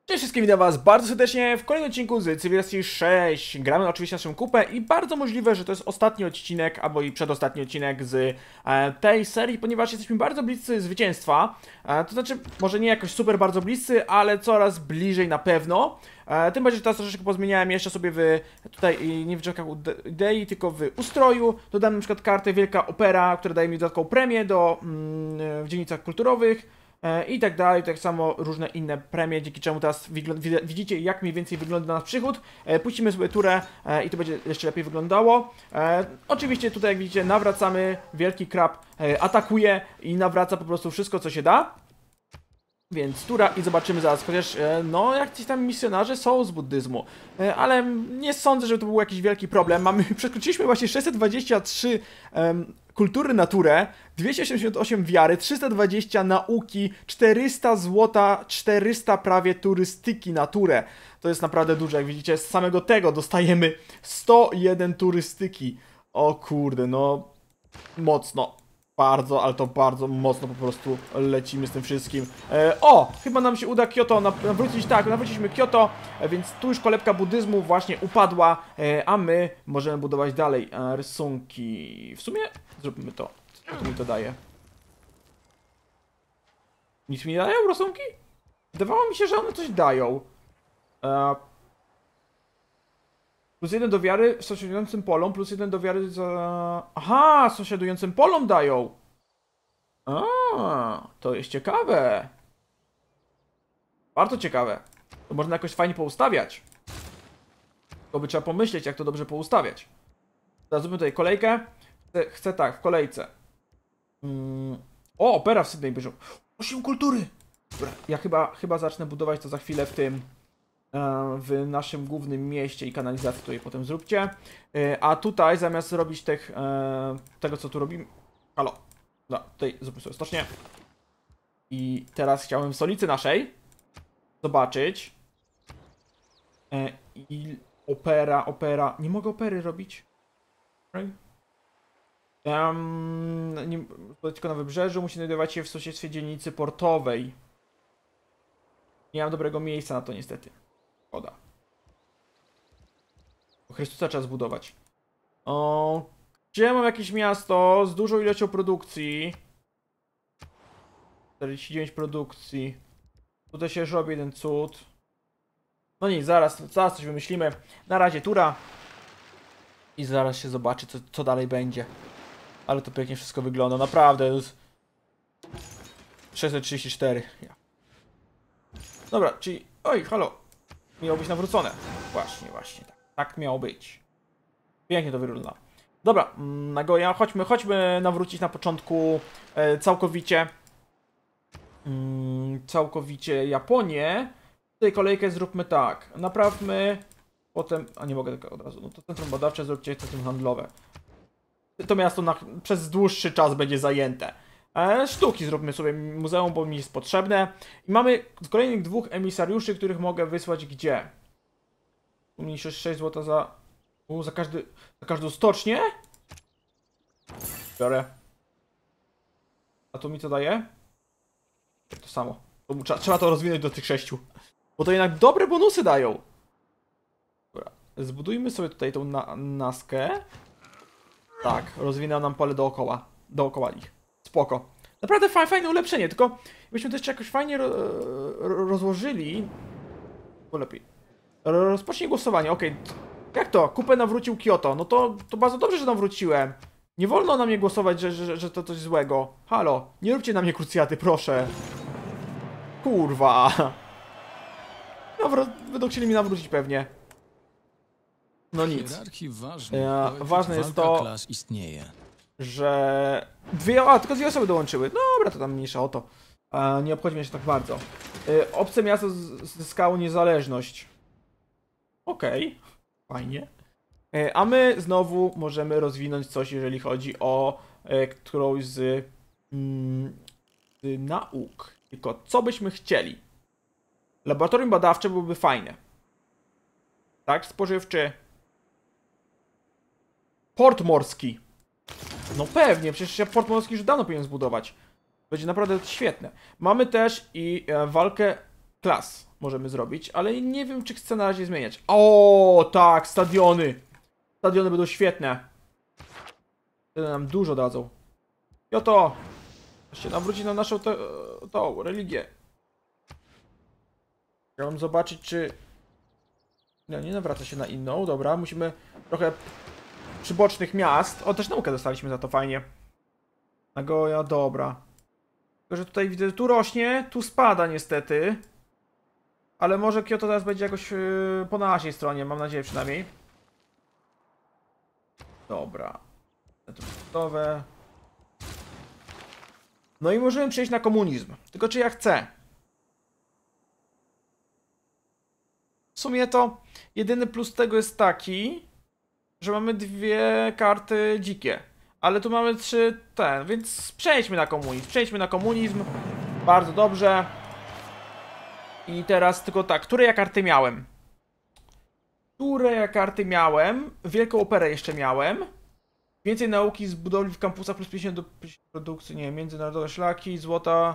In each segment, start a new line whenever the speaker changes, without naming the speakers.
Cześć wszystkim, witam was bardzo serdecznie w kolejnym odcinku z Cywilizacji 6. Gramy oczywiście naszą kupę i bardzo możliwe, że to jest ostatni odcinek, albo i przedostatni odcinek z tej serii, ponieważ jesteśmy bardzo bliscy zwycięstwa. To znaczy, może nie jakoś super bardzo bliscy, ale coraz bliżej na pewno. Tym bardziej, że teraz troszeczkę pozmieniałem jeszcze sobie tutaj nie w drzewkach idei, tylko w ustroju. Dodam na przykład kartę Wielka Opera, która daje mi dodatkową premię w dzielnicach kulturowych. I tak dalej, tak samo różne inne premie, dzięki czemu teraz widzicie, jak mniej więcej wygląda nasz przychód. Puścimy sobie turę i to będzie jeszcze lepiej wyglądało. Oczywiście tutaj, jak widzicie, nawracamy, wielki krab atakuje i nawraca po prostu wszystko, co się da. Więc tura i zobaczymy zaraz, chociaż no jakieś tam misjonarze są z buddyzmu, ale nie sądzę, że to był jakiś wielki problem. Przekroczyliśmy właśnie 623 kultury naturę, 288 wiary, 320 nauki, 400 złota, 400 prawie turystyki naturę. To jest naprawdę dużo, jak widzicie, z samego tego dostajemy 101 turystyki. O kurde, no mocno. Bardzo, ale to bardzo mocno po prostu lecimy z tym wszystkim. Chyba nam się uda Kyoto nawrócić. Tak, nawróciliśmy Kyoto, więc tu już kolebka buddyzmu właśnie upadła, a my możemy budować dalej rysunki. W sumie zróbmy to. Co mi to daje? Nic mi nie dają rysunki? Wydawało mi się, że one coś dają. Plus 1 do wiary sąsiadującym polom, plus 1 do wiary za... Aha, sąsiadującym polom dają! To jest ciekawe. Bardzo ciekawe. To można jakoś fajnie poustawiać. To by trzeba pomyśleć, jak to dobrze poustawiać. Teraz zróbmy tutaj kolejkę. Chcę tak, w kolejce. Opera w Sydney bierze. 8 kultury! Dobra, ja chyba zacznę budować to za chwilę w naszym głównym mieście i kanalizację tutaj potem zróbcie. A tutaj zamiast robić tego, co tu robimy... Halo. No, tutaj zróbmy sobie stocznie. I teraz chciałem w stolicy naszej zobaczyć. I opera... Nie mogę opery robić. Tylko na wybrzeżu musi znajdować się w sąsiedztwie dzielnicy portowej. Nie mam dobrego miejsca na to niestety. Szkoda. Chrystusa trzeba zbudować. Gdzie mam jakieś miasto z dużą ilością produkcji? 49 produkcji. Tutaj się robi jeden cud. No nic, zaraz coś wymyślimy. Na razie tura. I zaraz się zobaczy, co dalej będzie. Ale to pięknie wszystko wygląda. Naprawdę. 634. Ja. Dobra, czyli... Oj, halo. Miało być nawrócone. Właśnie. Tak miało być. Pięknie to wygląda. Dobra, Nagoya, chodźmy nawrócić na początku całkowicie. Całkowicie Japonię. Tutaj kolejkę zróbmy tak. Naprawmy. Potem... A nie mogę tylko od razu. No to centrum badawcze, zróbcie centrum handlowe. To miasto przez dłuższy czas będzie zajęte. Sztuki zróbmy sobie muzeum, bo mi jest potrzebne. I mamy kolejnych 2 emisariuszy, których mogę wysłać gdzie? Umniejszysz 6 zł za każdą stocznię? Biorę. A to mi co daje? To samo. Trzeba to rozwinąć do tych 6. Bo to jednak dobre bonusy dają. Dobra. Zbudujmy sobie tutaj tą naskę. Tak, rozwinął nam pole dookoła nich. Spoko. Naprawdę fajne ulepszenie, tylko byśmy to jeszcze jakoś fajnie rozłożyli. Bo lepiej. Rozpocznij głosowanie, okej. Jak to? Kupę nawrócił Kyoto. No to bardzo dobrze, że nawróciłem. Nie wolno na mnie głosować, że to coś złego. Halo, nie róbcie na mnie krucjaty, proszę. Kurwa. Będą chcieli mi nawrócić pewnie. No nic. Ważne jest to, że tylko 2 osoby dołączyły. Dobra, to tam mniejsza o to. Nie obchodzi mnie się tak bardzo. Obce miasto zyskało niezależność. Okej. Fajnie. A my znowu możemy rozwinąć coś, jeżeli chodzi o którąś z nauk. Tylko co byśmy chcieli? Laboratorium badawcze byłoby fajne. Tak, spożywczy. Port morski. No pewnie, przecież ja port morski już dawno powinien zbudować. Będzie naprawdę świetne. Mamy też i walkę klas. możemy zrobić, ale nie wiem, czy chcę na razie zmieniać. O, tak, stadiony. Stadiony będą świetne. Wtedy nam dużo dadzą. I oto się nawróci na naszą tą religię. Chciałbym zobaczyć, czy... No, nie nawraca się na inną, dobra, musimy trochę przybocznych miast. O, też naukę dostaliśmy za to, fajnie. Nagoya, dobra. Tylko, że tutaj widzę, tu rośnie, tu spada niestety. Ale może Kyoto teraz będzie jakoś po naszej stronie, mam nadzieję przynajmniej. Dobra. To gotowe. No i możemy przejść na komunizm. Tylko czy ja chcę? W sumie to jedyny plus tego jest taki, że mamy 2 karty dzikie. Ale tu mamy 3 więc przejdźmy na komunizm. Przejdźmy na komunizm. Bardzo dobrze. I teraz tylko tak, które ja karty miałem? Które ja karty miałem? Wielką operę jeszcze miałem. Więcej nauki z budowli w kampusach plus 50 do produkcji, nie, międzynarodowe szlaki, złota.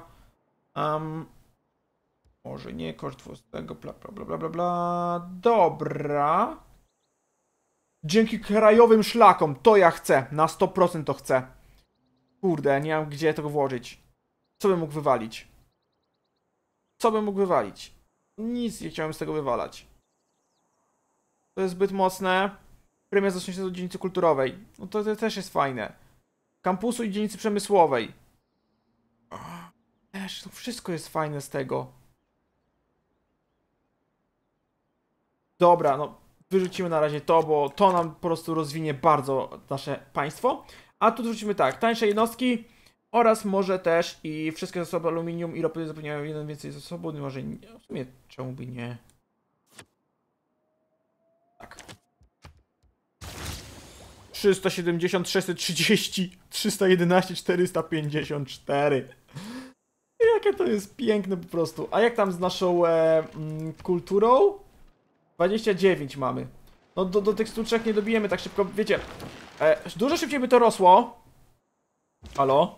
Może nie, koszt dwustego, bla bla bla bla bla bla. Dobra. Dzięki krajowym szlakom, to ja chcę, na 100% to chcę. Kurde, nie mam gdzie tego włożyć. Co bym mógł wywalić? Co bym mógł wywalić? Nic nie chciałem z tego wywalać. To jest zbyt mocne. Premia za do dzielnicy kulturowej. No to też jest fajne. Kampusu i dzielnicy przemysłowej. Też, to wszystko jest fajne z tego. Dobra, no wyrzucimy na razie to, bo to nam po prostu rozwinie bardzo nasze państwo. A tu wrzucimy tak, tańsze jednostki oraz może też i wszystkie zasoby aluminium i ropy zapewniają jeden więcej zasobów. Może nie, w sumie czemu by nie? Tak. 370, 630, 311, 454. Jakie to jest piękne po prostu. A jak tam z naszą kulturą? 29 mamy. No do tych 103 nie dobijemy tak szybko, wiecie. Dużo szybciej by to rosło. Halo?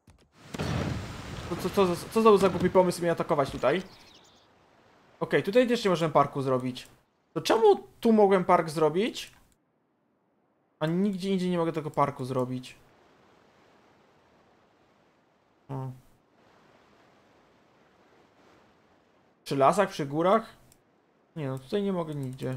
Co za głupi pomysł mnie atakować tutaj? Okej, tutaj też nie możemy parku zrobić. To czemu tu mogłem park zrobić? A nigdzie indziej nie mogę tego parku zrobić. O. Przy lasach, przy górach? Nie no, tutaj nie mogę nigdzie.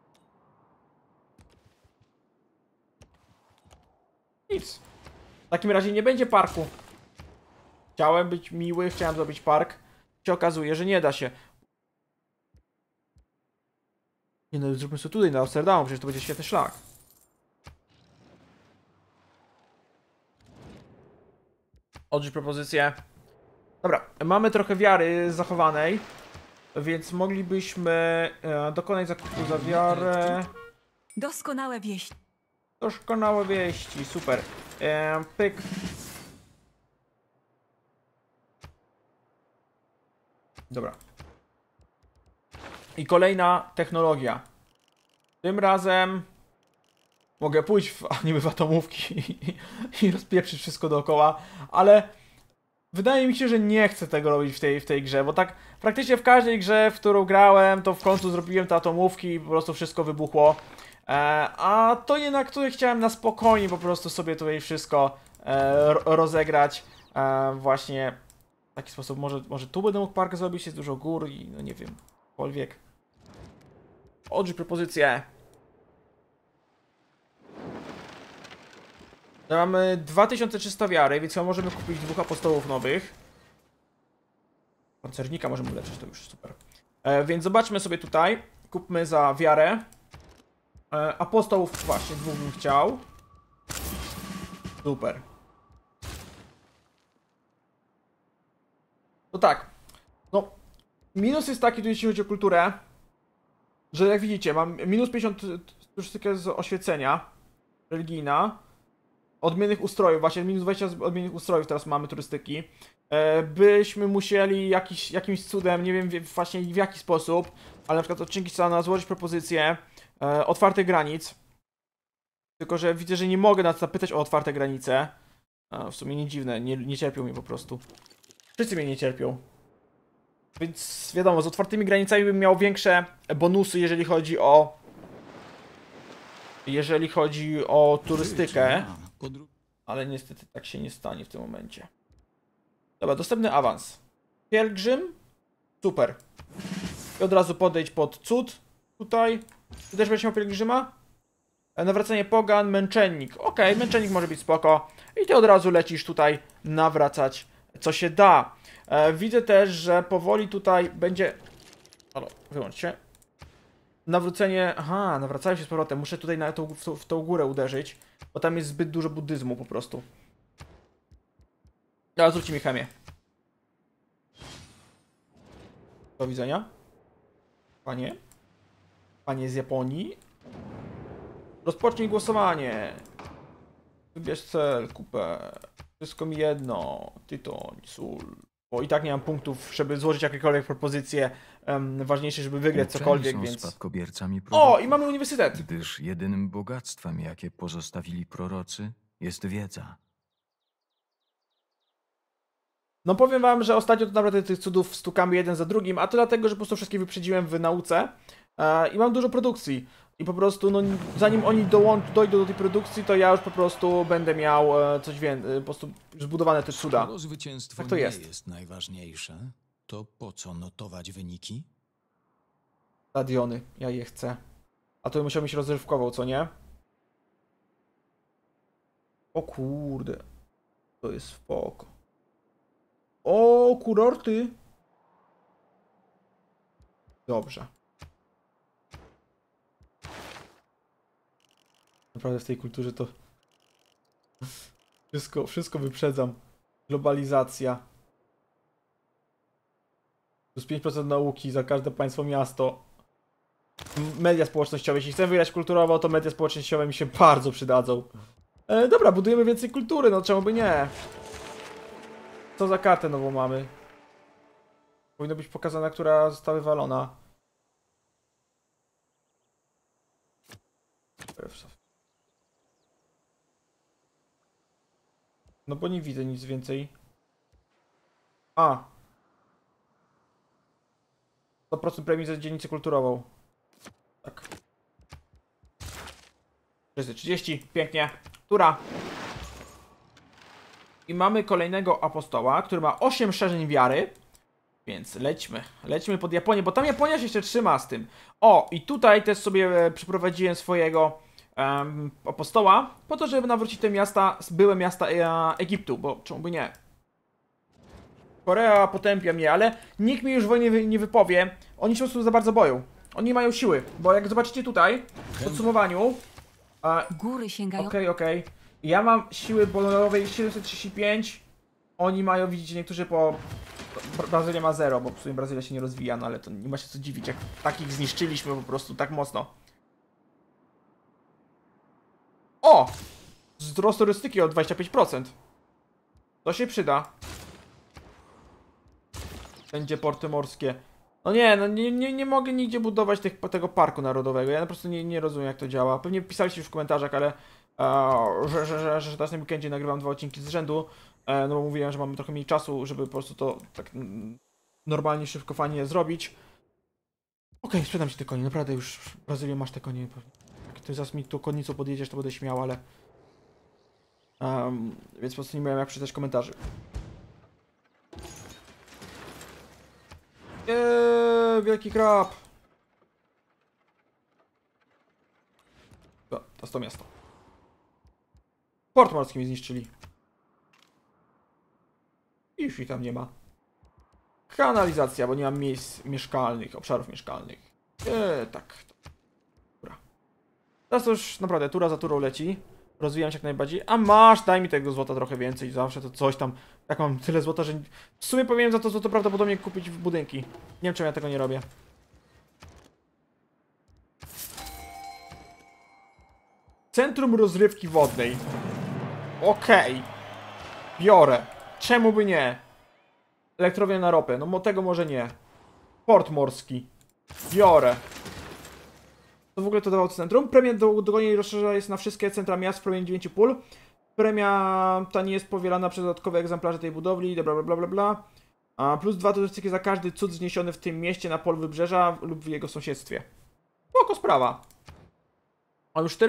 Nic. W takim razie nie będzie parku. Chciałem być miły, chciałem zrobić park. Się okazuje, że nie da się. Nie no, zróbmy sobie tutaj na Amsterdamu, przecież to będzie świetny szlak. Odrzuć propozycję. Dobra, mamy trochę wiary zachowanej, więc moglibyśmy dokonać zakupu za wiarę.
Doskonałe wieści.
Doskonałe wieści, super. Pyk. Dobra. I kolejna technologia. Tym razem mogę pójść niby w atomówki i rozpieprzyć wszystko dookoła, ale wydaje mi się, że nie chcę tego robić w tej grze, bo tak praktycznie w każdej grze, w którą grałem, to w końcu zrobiłem te atomówki i po prostu wszystko wybuchło. A to jednak tutaj chciałem na spokojnie po prostu sobie tutaj wszystko rozegrać właśnie w taki sposób. Może tu będę mógł park zrobić, jest dużo gór i no nie wiem, cokolwiek. Odrzuć propozycję. Mamy 2300 wiary, więc możemy kupić 2 apostołów nowych. Pancernika możemy uleczyć, to już super. Więc zobaczmy sobie tutaj. Kupmy za wiarę. Apostołów właśnie 2 bym chciał. Super. No tak. No, minus jest taki, tu jeśli chodzi o kulturę, że jak widzicie, mam minus 50 turystykę z oświecenia religijna. Odmiennych ustrojów, właśnie minus 20 odmiennych ustrojów teraz mamy turystyki. Byśmy musieli jakimś cudem, nie wiem właśnie w jaki sposób, ale na przykład od Chingisa złożyć propozycję otwartych granic. Tylko, że widzę, że nie mogę nas zapytać o otwarte granice. W sumie nie dziwne, nie cierpią mnie po prostu. Wszyscy mnie nie cierpią. Więc wiadomo, z otwartymi granicami bym miał większe bonusy, jeżeli chodzi o... turystykę. Ale niestety tak się nie stanie w tym momencie. Dobra, dostępny awans. Pielgrzym. Super. I od razu podejdź pod cud. Tutaj. Tu też będziesz miał pielgrzyma. Nawracanie pogan, męczennik. Okej, męczennik może być spoko. I ty od razu lecisz tutaj nawracać, co się da. Widzę też, że powoli tutaj będzie... Halo, wyłączcie. Nawrócenie... Aha, nawracają się z powrotem. Muszę tutaj w tą górę uderzyć, bo tam jest zbyt dużo buddyzmu po prostu. Dobra, zróbcie mi chemię. Do widzenia. Panie. Panie z Japonii. Rozpocznij głosowanie. Wybierz cel, kupę. Wszystko mi jedno. Tytoń, sól. Bo i tak nie mam punktów, żeby złożyć jakiekolwiek propozycje ważniejsze, żeby wygrać cokolwiek,
są
więc...
spadkobiercami
O, i mamy uniwersytet!
Gdyż jedynym bogactwem, jakie pozostawili prorocy, jest wiedza.
No powiem wam, że ostatnio to naprawdę tych cudów stukamy jeden za drugim, a to dlatego, że po prostu wszystkie wyprzedziłem w nauce i mam dużo produkcji. I po prostu, no, zanim oni dojdą do tej produkcji, to ja już po prostu będę miał coś więcej, po prostu zbudowane te cuda.
Skoro zwycięstwo
Tak to
nie
jest.
jest najważniejsze, to po co notować wyniki?
Stadiony, ja je chcę. A to musiał mieć rozrywkową, co nie? O kurde. To jest spoko. O, kurorty. Dobrze. Naprawdę w tej kulturze to... Wszystko wyprzedzam. Globalizacja. Plus 5% nauki za każde państwo, miasto. Media społecznościowe. Jeśli chcę wygrać kulturowo, to media społecznościowe mi się bardzo przydadzą. Dobra, budujemy więcej kultury, no czemu by nie? Co za kartę nową mamy? Powinno być pokazana, która została wywalona. No bo nie widzę nic więcej. A. 100% premii za dzielnicę kulturową. Tak. 30, pięknie. Tura. I mamy kolejnego apostoła, który ma 8 szerzeń wiary. Więc lećmy. Lećmy pod Japonię, bo tam Japonia się jeszcze trzyma z tym. O, i tutaj też sobie przyprowadziłem swojego apostoła, po to, żeby nawrócić te miasta, były miasta Egiptu, bo czemu by nie? Korea potępia mnie, ale nikt mi już wojny nie wypowie. Oni się po prostu za bardzo boją. Oni mają siły, bo jak zobaczycie tutaj, w podsumowaniu...
Góry sięgają.
Okej. Ja mam siły bonorowej 735. Oni mają, widzicie, niektórzy po... Brazylia ma 0, bo w sumie Brazylia się nie rozwija, no ale to nie ma się co dziwić, jak takich zniszczyliśmy po prostu tak mocno. O! Wzrost turystyki o 25%. To się przyda. Będzie porty morskie. No nie, no nie mogę nigdzie budować tego parku narodowego. Ja po prostu nie rozumiem, jak to działa. Pewnie pisaliście już w komentarzach, ale że teraz na weekendzie nagrywam 2 odcinki z rzędu. No bo mówiłem, że mamy trochę mniej czasu, żeby po prostu to tak normalnie, szybko, fajnie zrobić. Okej, sprzedam ci te konie. Naprawdę już w Brazylii masz te konie. Jak ty zaraz mi tu konnicą podjedziesz, to będę śmiał, ale... więc po prostu nie miałem jak przeczytać komentarzy. Wielki krab. To jest to miasto. Port morski mi zniszczyli. I już ich tam nie ma. Kanalizacja, bo nie mam miejsc mieszkalnych, obszarów mieszkalnych. Tak. Tura. Teraz to już naprawdę tura za turą leci. Rozwijam się jak najbardziej. A masz, daj mi tego złota trochę więcej. Zawsze to coś tam. Jak mam tyle złota, że w sumie powinienem za to złoto prawdopodobnie kupić w budynki. Nie wiem, czemu ja tego nie robię. Centrum rozrywki wodnej. Okej. Biorę. Czemu by nie? Elektrownia na ropę. No tego może nie. Port morski. Biorę. To w ogóle to dawało centrum. Premia do goni rozszerza jest na wszystkie centra miast w promieniu 9 pól. Premia ta nie jest powielana przez dodatkowe egzemplarze tej budowli. Bla. A plus 2 turystyki za każdy cud zniesiony w tym mieście na polu wybrzeża lub w jego sąsiedztwie. Spoko sprawa. Mam już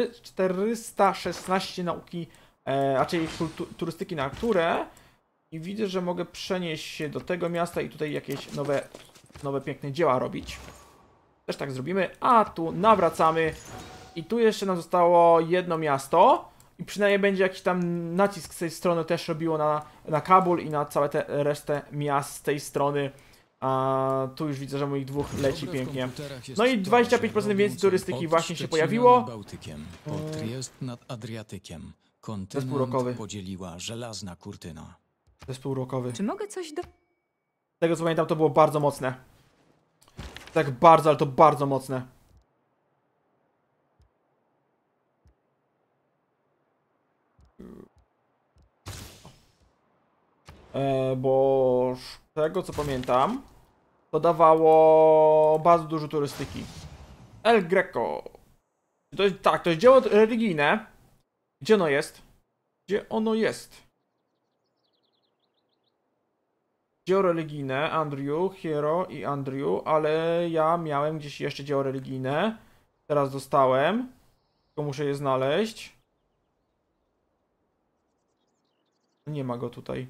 416 nauki, raczej turystyki na naturę. I widzę, że mogę przenieść się do tego miasta i tutaj jakieś nowe piękne dzieła robić. Też tak zrobimy. A tu nawracamy. I tu jeszcze nam zostało jedno miasto. I przynajmniej będzie jakiś tam nacisk z tej strony też robiło na Kabul i na całe te resztę miast z tej strony. A tu już widzę, że moich dwóch leci pięknie. No i 25% więcej turystyki właśnie się pojawiło.
Bałtykiem, Triest nad Adriatykiem.
Zespół rockowy.
Kontynent podzieliła żelazna kurtyna.
Zespół rockowy.
Czy mogę coś do...
Z tego co pamiętam, to było bardzo mocne. Tak bardzo, ale to bardzo mocne. Bo z tego co pamiętam, to dawało bardzo dużo turystyki. El Greco. To jest, tak, to jest dzieło religijne. Gdzie ono jest? Gdzie ono jest? Dzieło religijne, Andrew, Hero i Andrew, ale ja miałem gdzieś jeszcze dzieło religijne. Teraz dostałem. Tylko muszę je znaleźć. Nie ma go tutaj.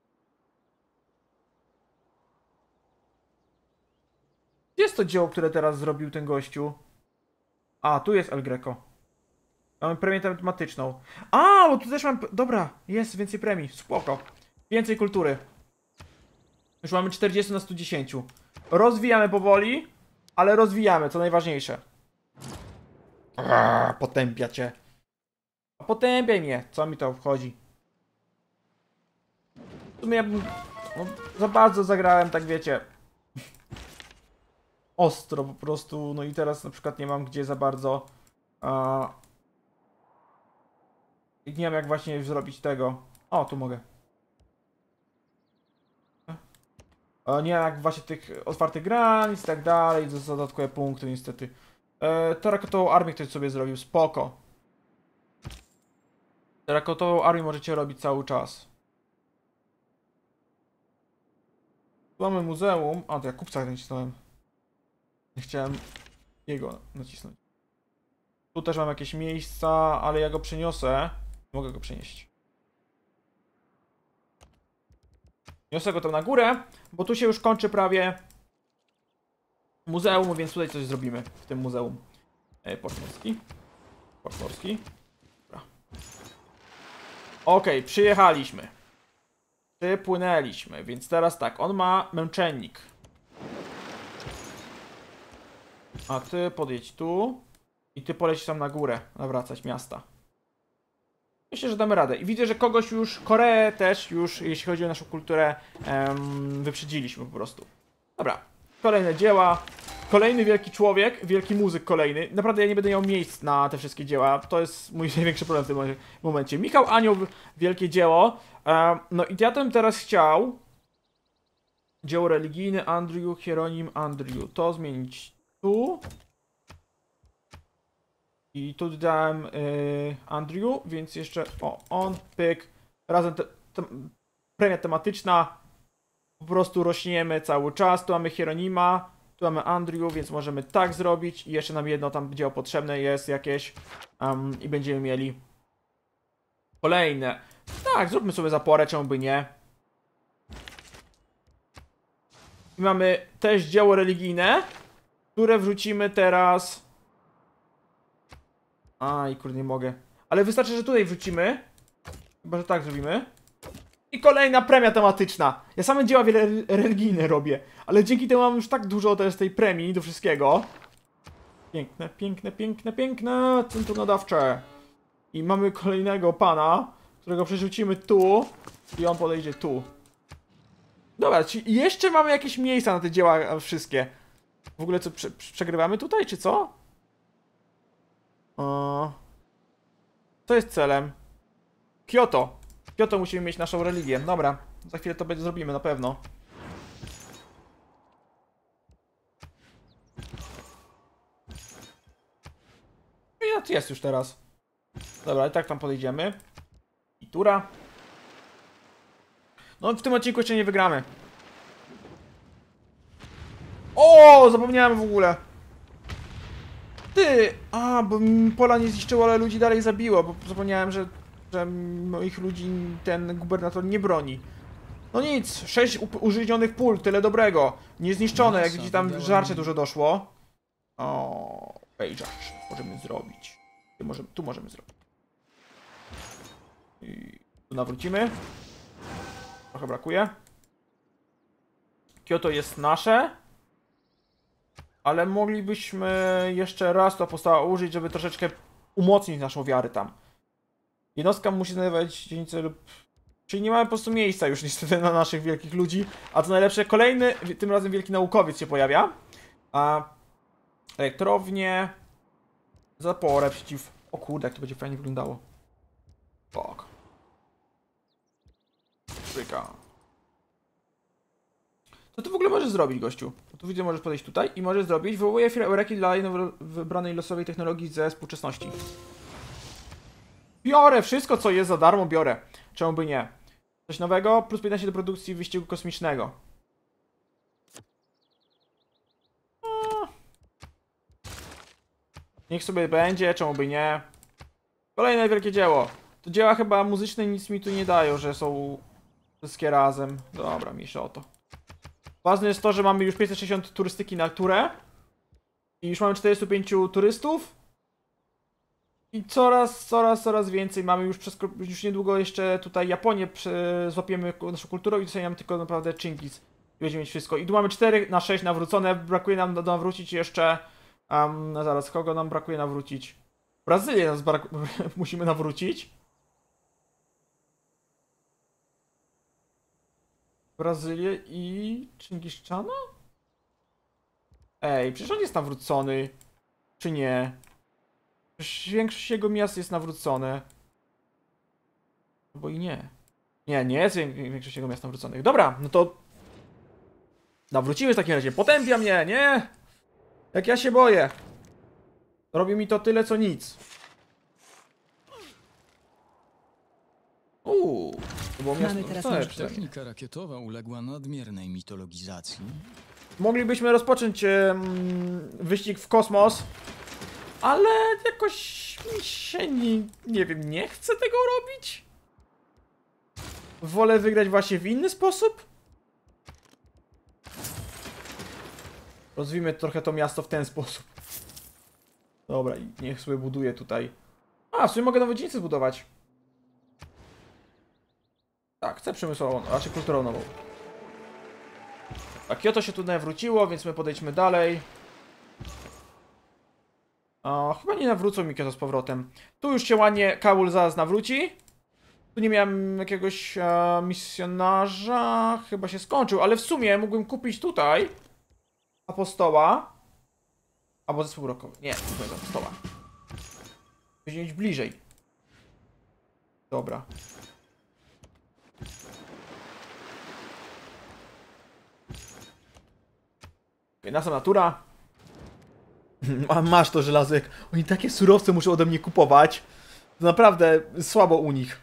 Gdzie jest to dzieło, które teraz zrobił ten gościu? A, tu jest El Greco. Mamy premię tematyczną. A, bo tu też mam... Dobra, jest więcej premii, spoko. Więcej kultury. Już mamy 40 na 110. Rozwijamy powoli, ale rozwijamy, co najważniejsze. Potępia cię. Potępiaj mnie, co mi to wchodzi. W sumie ja bym... No, za bardzo zagrałem, tak wiecie... Ostro po prostu, no i teraz na przykład nie mam gdzie za bardzo... Nie wiem jak właśnie zrobić tego. O, tu mogę. Nie jak właśnie tych otwartych granic i tak dalej, dodatkowe punkty niestety. Terakotową armię ktoś sobie zrobił, spoko. Terakotową armię możecie robić cały czas. Tu mamy muzeum. A, to ja kupca nacisnąłem. Nie chciałem jego nacisnąć. Tu też mam jakieś miejsca, ale ja go przeniosę. Mogę go przenieść. Niosę go tam na górę, bo tu się już kończy prawie muzeum, więc tutaj coś zrobimy w tym muzeum. Port morski. Port morski. Dobra. Okej, przyjechaliśmy. Przypłynęliśmy, więc teraz tak, on ma męczennik. A ty podjedź tu i ty polecisz tam na górę, nawracać miasta. Myślę, że damy radę. I widzę, że kogoś już, Koreę też już, jeśli chodzi o naszą kulturę, wyprzedziliśmy po prostu. Dobra, kolejne dzieła. Kolejny wielki człowiek, wielki muzyk kolejny. Naprawdę ja nie będę miał miejsc na te wszystkie dzieła. To jest mój największy problem w tym momencie. Michał Anioł, wielkie dzieło. No i ja bym teraz chciał dzieło religijne Andrew, Hieronim Andrew. To zmienić tu. I tu dodałem Andrew, więc jeszcze on, pyk. Razem premia tematyczna. Po prostu rośniemy cały czas. Tu mamy Hieronima, tu mamy Andrew, więc możemy tak zrobić. I jeszcze nam jedno tam dzieło potrzebne jest jakieś. I będziemy mieli kolejne. Tak, zróbmy sobie zaporę, czemu by nie. I mamy też dzieło religijne, które wrzucimy teraz... Aj, kurde, nie mogę. Ale wystarczy, że tutaj wrzucimy. Chyba, że tak zrobimy. I kolejna premia tematyczna. Ja same dzieła religijne robię. Ale dzięki temu mam już tak dużo też tej premii do wszystkiego. Piękne, piękne, piękne, piękne. Centrum nadawcze. I mamy kolejnego pana, którego przerzucimy tu. I on podejdzie tu. Dobra, czyli jeszcze mamy jakieś miejsca na te dzieła wszystkie. W ogóle co, przegrywamy tutaj, czy co? Co jest celem? Kyoto. Kyoto musimy mieć naszą religię. Dobra, za chwilę to będzie zrobimy na pewno. I jest już teraz. Dobra, i tak tam podejdziemy. I tura. No w tym odcinku jeszcze nie wygramy. O, zapomniałem w ogóle. Ty! A, bo pola nie zniszczyło, ale ludzi dalej zabiło, bo zapomniałem, że moich ludzi ten gubernator nie broni. No nic, 6 użyźnionych pól, tyle dobrego. Niezniszczone, jak widzicie tam żarcie dużo doszło. O, pejżarz możemy zrobić. Tu możemy zrobić. I tu nawrócimy. Trochę brakuje. Kyoto jest nasze. Ale moglibyśmy jeszcze raz to postawa użyć, żeby troszeczkę umocnić naszą wiarę tam. Jednostka musi znajdować dzielnicę lub... Czyli nie mamy po prostu miejsca już niestety na naszych wielkich ludzi. A co najlepsze, kolejny, tym razem wielki naukowiec się pojawia. A elektrownie... Zaporę przeciw... O kurde, jak to będzie fajnie wyglądało. Fuck. Tryka. Co ty w ogóle możesz zrobić, gościu? Bo tu widzę, możesz podejść tutaj i możesz zrobić... Wywołuje Eureki dla wybranej losowej technologii ze współczesności. Biorę wszystko, co jest za darmo, biorę. Czemu by nie? Coś nowego, plus 15 do produkcji wyścigu kosmicznego. Niech sobie będzie, czemu by nie. Kolejne wielkie dzieło. To dzieła chyba muzyczne nic mi tu nie dają, że są wszystkie razem. Dobra, mniejsza o to. Ważne jest to, że mamy już 560 turystyki na turę. I już mamy 45 turystów. I coraz więcej mamy już niedługo jeszcze tutaj Japonię złapiemy naszą kulturą i dostaniemy tylko naprawdę Chingis. I będziemy mieć wszystko. I tu mamy 4 na 6 nawrócone. Brakuje nam do nawrócić jeszcze... no zaraz, kogo nam brakuje nawrócić? Brazylię nas musimy nawrócić. Brazylię i Chingiszczana? Ej, przecież on jest nawrócony. Czy nie? Przecież większość jego miast jest nawrócone. Albo i nie. Nie jest większość jego miast nawróconych. Dobra, no to... Nawrócimy w takim razie. Potępia mnie, nie? Jak ja się boję. Robi mi to tyle, co nic. To było miasto nawrócone przynajmniej.
Technika rakietowa uległa nadmiernej mitologizacji.
Moglibyśmy rozpocząć wyścig w kosmos. Ale jakoś mi się nie wiem, nie chcę tego robić. Wolę wygrać właśnie w inny sposób. Rozwijmy trochę to miasto w ten sposób. Dobra, i niech sobie buduje tutaj. A, w sumie mogę nową dzielnicę zbudować. Tak, chcę przemysłową, raczej kulturową nową. A Kyoto się tutaj wróciło, więc my podejdźmy dalej. Chyba nie nawrócą mi Kyoto z powrotem. Tu już się ładnie Kaul zaraz nawróci. Tu nie miałem jakiegoś misjonarza. Chyba się skończył, ale w sumie mógłbym kupić tutaj apostoła. Albo zespół rokowy. Nie, to jest apostoła. Będziemy mieć bliżej. Dobra. Nasza natura. A masz to żelazek. Oni takie surowce muszą ode mnie kupować. To naprawdę słabo u nich.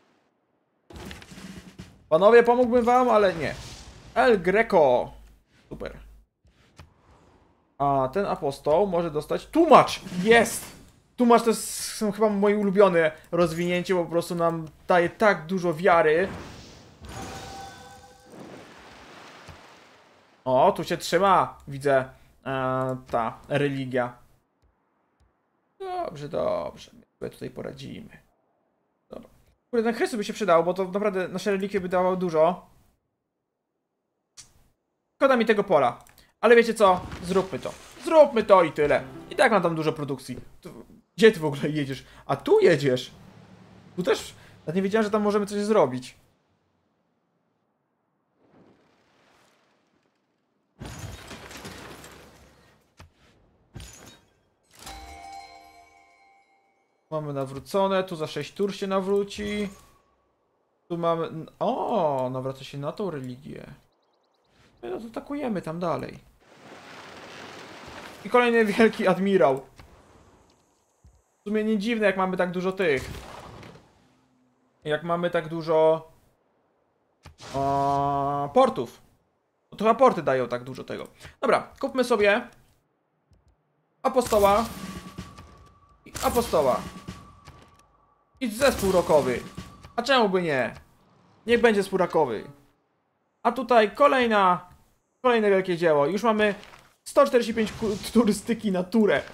Panowie, pomógłbym wam, ale nie. El Greco. Super. A ten apostoł może dostać... Tłumacz! Jest! Tłumacz to jest chyba moje ulubione rozwinięcie, bo po prostu nam daje tak dużo wiary. O, tu się trzyma, widzę, ta religia. Dobrze, dobrze. My tutaj poradzimy. Dobra. Kurde, ten Chrystus by się przydał, bo to naprawdę nasze religie by dawały dużo. Szkoda mi tego pola. Ale wiecie co? Zróbmy to. Zróbmy to i tyle. I tak mam tam dużo produkcji. Gdzie ty w ogóle jedziesz? A tu jedziesz. Tu też... Ja nie wiedziałem, że tam możemy coś zrobić. Mamy nawrócone, tu za 6 tur się nawróci. Tu mamy... O, nawraca się na tą religię. No to atakujemy tam dalej. I kolejny wielki admirał. W sumie nie dziwne, jak mamy tak dużo tych. Jak mamy tak dużo... portów. To raporty dają tak dużo tego. Dobra, kupmy sobie apostoła i apostoła. I zespół rockowy. A czemu by nie? Niech będzie zespół rockowy. A tutaj kolejne wielkie dzieło. Już mamy 145 turystyki na turę.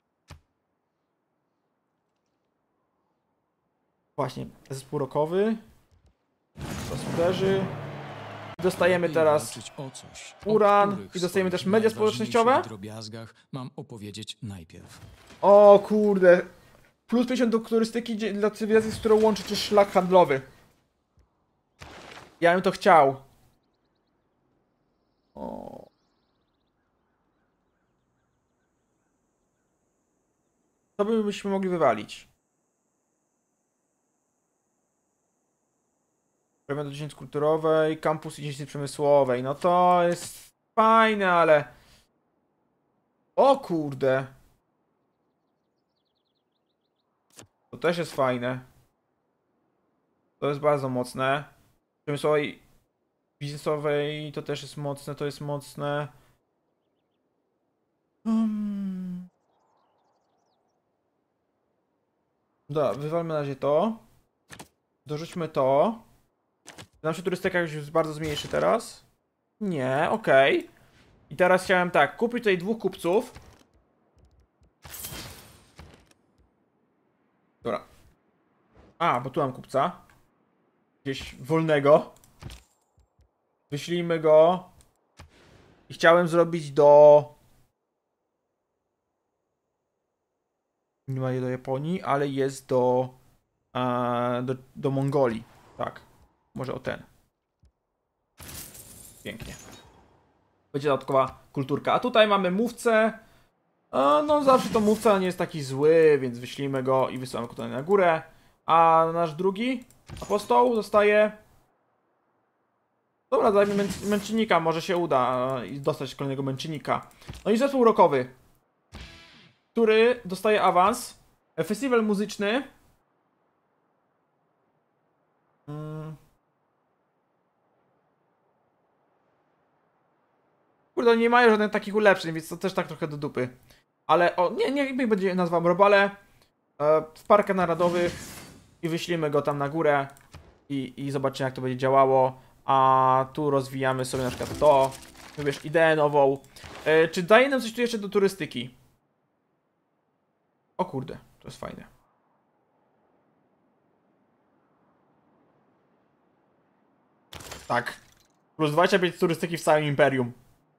Właśnie, zespół rockowy. Rozpuderzy. Dostajemy teraz
Walczyć o coś,
uran
o których
i dostajemy
swoich
też media społecznościowe.
najważniejszych drobiazgach mam opowiedzieć najpierw.
O kurde. Plus 50 do turystyki dla cywilizacji, z którą łączy się szlak handlowy. Ja bym to chciał. O. Co byśmy mogli wywalić? Prawie do dziedziny kulturowej, kampus i dziedziny przemysłowej. No to jest fajne, ale... O kurde. To też jest fajne. To jest bardzo mocne. Przemysłowej, biznesowej to też jest mocne, to jest mocne. Dobra, wywalmy na razie to. Dorzućmy to. Nam się turystyka już bardzo zmniejszy teraz. Nie, okej. I teraz chciałem tak, kupić tutaj 2 kupców. Dobra. A, bo tu mam kupca. Gdzieś wolnego. Wyślijmy go. I chciałem zrobić do... Nie ma je do Japonii, ale jest do Mongolii. Tak. Może o ten. Pięknie. Będzie dodatkowa kulturka. A tutaj mamy mówcę. No zawsze to mówca nie jest taki zły, więc wyślijmy go i wysyłamy go tutaj na górę. A nasz drugi apostoł dostaje... Dobra, dajmy męczennika, może się uda dostać kolejnego męczennika. No i zespół rockowy, który dostaje awans. Festiwal muzyczny. Kurde, nie mają żadnych takich ulepszeń, więc to też tak trochę do dupy. Ale o, niech będzie nazwa Robale w parkach narodowych i wyślimy go tam na górę i zobaczymy, jak to będzie działało. A tu rozwijamy sobie na przykład to. Wybierz ideę nową. Czy daje nam coś tu jeszcze do turystyki? O kurde, to jest fajne. Tak. Plus 25 turystyki w całym imperium.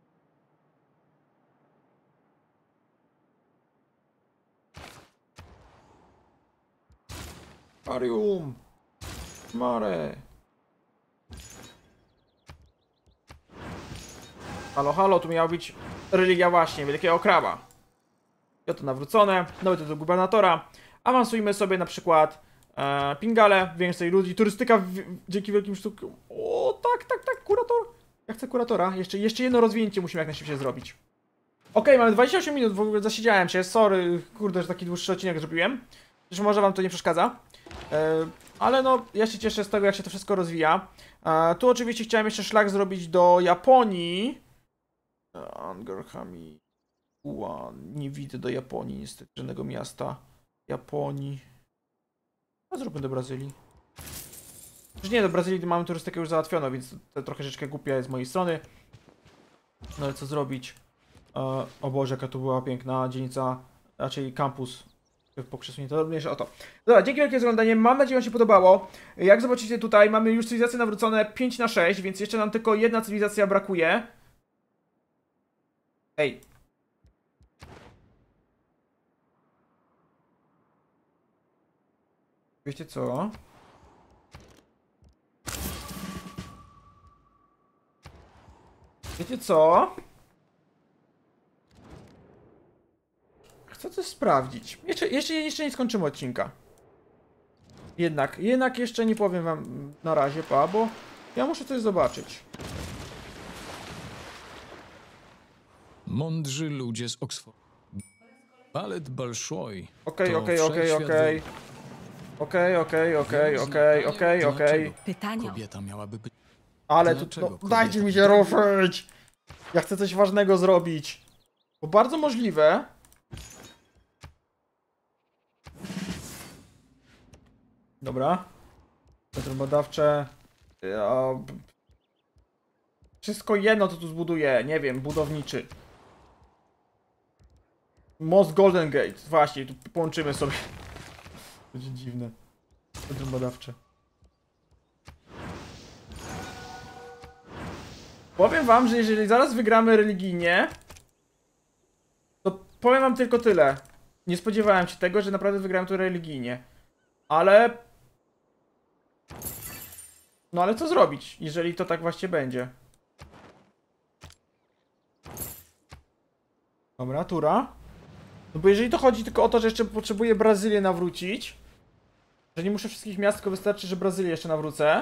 Imperium. Mare. Halo, halo, tu miała być religia właśnie Wielkiego Kraba. I oto nawrócone, nowy tytuł gubernatora. Awansujmy sobie na przykład Pingale, więcej ludzi, turystyka dzięki wielkim sztukom. O, tak, kurator. Ja chcę kuratora. Jeszcze jedno rozwinięcie musimy jak najszybciej zrobić. Okej, mamy 28 minut, w ogóle zasiedziałem się. Sorry, kurde, że taki dłuższy odcinek zrobiłem. Zresztą może wam to nie przeszkadza. Ale no, ja się cieszę z tego, jak się to wszystko rozwija. Tu oczywiście chciałem jeszcze szlak zrobić do Japonii. Angerhami. Nie widzę do Japonii niestety żadnego miasta. Japonii. A zróbmy do Brazylii. Przecież nie, do Brazylii mamy turystykę już załatwioną, więc to trochę rzeczkę głupia jest z mojej strony. No ale co zrobić? O Boże, jaka to była piękna dzielnica, raczej kampus. Pokrzesunięte, to mniejsze o to. Dobra, dzięki wielkie za oglądanie, mam nadzieję, że wam się podobało. Jak zobaczycie tutaj, mamy już cywilizacje nawrócone 5/6, więc jeszcze nam tylko jedna cywilizacja brakuje. Ej. Wiecie co? Wiecie co? Chcę coś sprawdzić. Jeszcze nie skończymy odcinka. Jednak jeszcze nie powiem wam na razie, bo ja muszę coś zobaczyć.
Mądrzy ludzie z Oxfordu. Balet Bolszoi.
Okej.
Pytanie.
Kobieta miałaby być...
Ale tu,
Dlaczego
no, dajcie
kobieta?
mi się ruszyć! Ja chcę coś ważnego zrobić. Bo bardzo możliwe... Dobra. Centrum badawcze... Wszystko jedno, co tu zbuduję. Nie wiem, budowniczy. Most Golden Gate. Właśnie, tu połączymy sobie. Będzie dziwne. Centrum badawcze. Powiem wam, że jeżeli zaraz wygramy religijnie, to powiem wam tylko tyle. Nie spodziewałem się tego, że naprawdę wygrałem to religijnie. Ale... No ale co zrobić, jeżeli to tak właśnie będzie? Dobra, tura. No bo jeżeli to chodzi tylko o to, że jeszcze potrzebuję Brazylię nawrócić, że nie muszę wszystkich miast, tylko wystarczy, że Brazylię jeszcze nawrócę.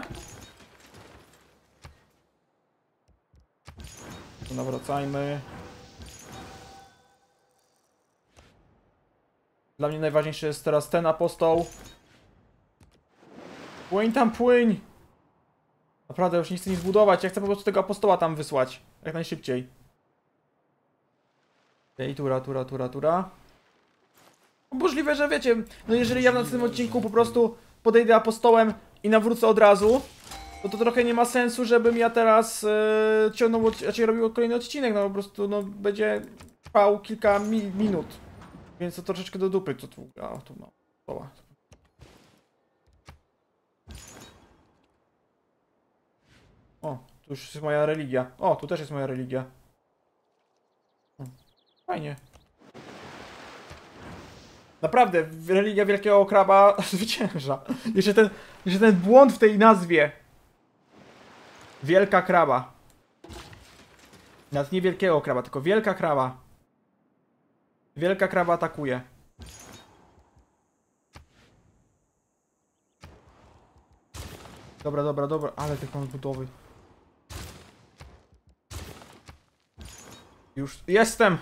To nawracajmy. Dla mnie najważniejszy jest teraz ten apostoł. Płyń tam, płyń! Naprawdę, już nie chcę nic zbudować. Ja chcę po prostu tego apostoła tam wysłać. Jak najszybciej. Ej, tura. Możliwe, że wiecie, no jeżeli ja na tym odcinku po prostu podejdę apostołem i nawrócę od razu, to trochę nie ma sensu, żebym ja teraz ciągnął, raczej robił kolejny odcinek, no po prostu no będzie trwał kilka minut. Więc to troszeczkę do dupy, co tu... A, tu no, stoła. O, tu już jest moja religia. O, tu też jest moja religia. Fajnie. Naprawdę, religia Wielkiego Kraba zwycięża. Jeszcze ten błąd w tej nazwie. Wielka Kraba. Nawet nie Wielkiego Kraba, tylko Wielka Kraba. Wielka Kraba atakuje. Dobra. Ale tych mam budowy. Już jestem!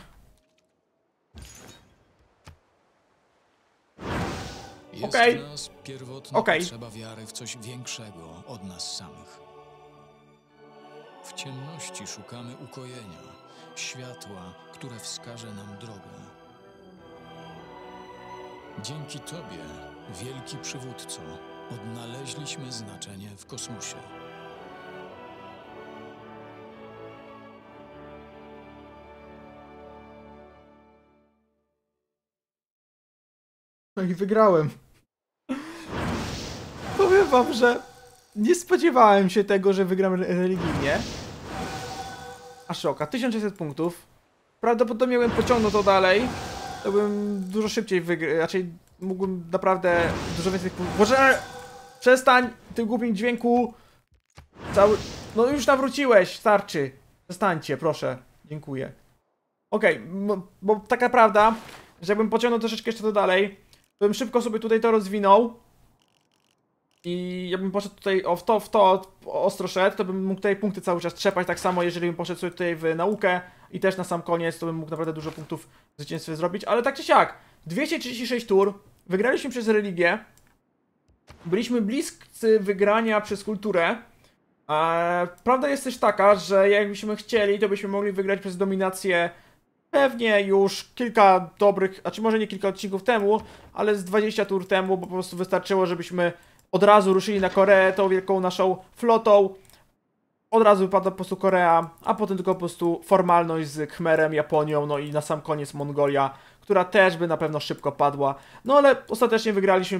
Jest
Okej.
w nas pierwotna potrzeba wiary w coś większego od nas samych. W ciemności szukamy ukojenia, światła, które wskaże nam drogę. Dzięki Tobie, wielki przywódco, odnaleźliśmy znaczenie w kosmosie.
No i wygrałem. Powiem wam, że nie spodziewałem się tego, że wygram religijnie. A szoka, 1600 punktów. Prawdopodobnie jakbym pociągnął to dalej, to bym dużo szybciej wygrał, raczej mógłbym naprawdę dużo więcej punktów. Boże! Przestań w tym głupim dźwięku! Cały... No już nawróciłeś, starczy. Przestańcie, proszę. Dziękuję. Okej, bo taka prawda, że jakbym pociągnął troszeczkę jeszcze to dalej, to bym szybko sobie tutaj to rozwinął. I jakbym poszedł tutaj w to ostro szedł, to bym mógł tutaj punkty cały czas trzepać. Tak samo jeżeli bym poszedł sobie tutaj w naukę i też na sam koniec, to bym mógł naprawdę dużo punktów w zwycięstwie zrobić. Ale tak czy siak, 236 tur, wygraliśmy przez religię. Byliśmy bliscy wygrania przez kulturę. Prawda jest też taka, że jakbyśmy chcieli, to byśmy mogli wygrać przez dominację pewnie już kilka dobrych, znaczy może nie kilka odcinków temu, ale z 20 tur temu, bo po prostu wystarczyło, żebyśmy od razu ruszyli na Koreę tą wielką naszą flotą. Od razu wypadła po prostu Korea, a potem tylko po prostu formalność z Khmerem, Japonią, no i na sam koniec Mongolia, która też by na pewno szybko padła. No ale ostatecznie wygraliśmy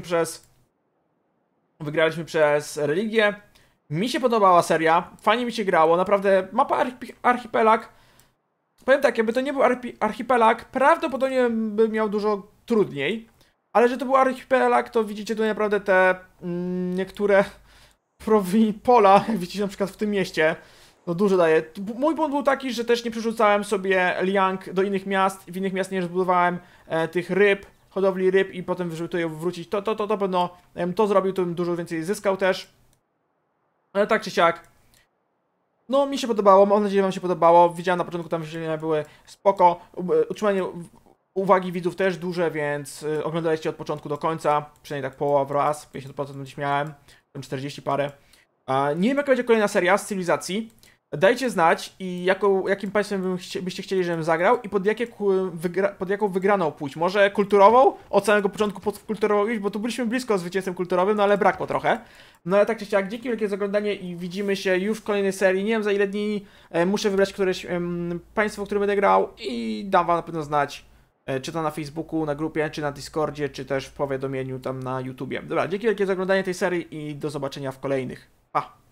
przez religię. Mi się podobała seria, fajnie mi się grało, naprawdę mapa archipelag. Powiem tak, jakby to nie był archipelag, prawdopodobnie by miał dużo trudniej. Ale że to był archipelag, to widzicie tutaj naprawdę te niektóre pola, jak widzicie na przykład w tym mieście, no dużo daje. Mój błąd był taki, że też nie przerzucałem sobie liang do innych miast, w innych miast nie zbudowałem tych ryb, hodowli ryb i potem żeby tutaj wrócić, to pewno to zrobił, to bym dużo więcej zyskał też. Ale tak czy siak, no mi się podobało, mam nadzieję, że wam się podobało. Widziałem na początku, tam wyświetlenia były spoko, utrzymanie uwagi widzów też duże, więc oglądaliście od początku do końca, przynajmniej tak połowę raz, 50% gdzieś miałem, tam 40 parę. Nie wiem, jaka będzie kolejna seria z cywilizacji. Dajcie znać i jakim państwem byście chcieli, żebym zagrał i pod jaką wygraną pójść. Może kulturową? Od samego początku pod kulturową iść, bo tu byliśmy blisko zwycięstwem kulturowym, no ale brakło trochę. No ale tak czy siak, dzięki wielkie za oglądanie i widzimy się już w kolejnej serii. Nie wiem za ile dni, muszę wybrać któreś państwo, w którym będę grał i dam wam na pewno znać, czy to na Facebooku, na grupie, czy na Discordzie, czy też w powiadomieniu tam na YouTubie. Dobra, dzięki wielkie za oglądanie tej serii i do zobaczenia w kolejnych. Pa!